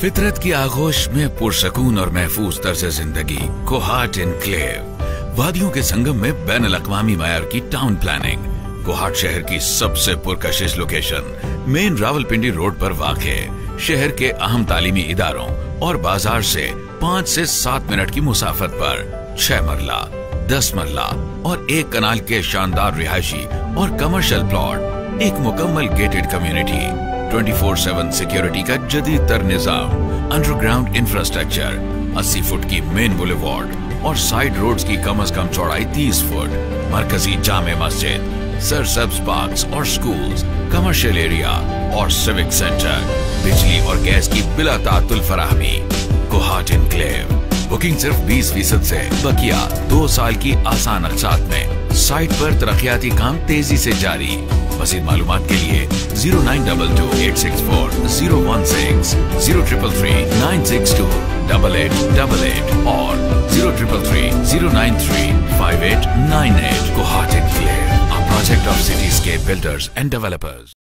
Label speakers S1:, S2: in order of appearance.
S1: फितरत की आगोश में पुरसकून और महफूज तर्ज जिंदगी कोहाट एनक्लेव, वादियों के संगम में बैनुल अक़वामी मयार की टाउन प्लानिंग। कोहाट शहर की सबसे पुरकशिश लोकेशन मेन रावलपिंडी रोड पर वाक़े शहर के अहम तालीमी इदारों और बाजार से 5 से 7 मिनट की मुसाफत पर 6 मरला, 10 मरला और 1 कनाल के शानदार रिहायशी और कमर्शियल प्लॉट, एक मुकम्मल गेटेड कम्युनिटी, 24/7 सिक्योरिटी का जदीद तर निजाम, अंडरग्राउंड इंफ्रास्ट्रक्चर, 80 फुट की मेन बुलेवार्ड और साइड रोड्स की कम से कम चौड़ाई 30 फुट, मरकजी जामे मस्जिद, सरसब्ज पार्क्स और स्कूल्स, कमर्शियल एरिया और सिविक सेंटर, बिजली और गैस की बिला ताअत्तुल फराहमी। कोहाट एनक्लेव, बुकिंग सिर्फ 20% से, बकिया 2 साल की आसान अक़सात में। साइट पर तरक्याती काम तेजी से जारी। मज़ीद मालूमात के लिए 0922-864-016, 0333-962-8888 और 0333-093-5898। Kohat Enclave, a project of Cityscape Builders and Developers.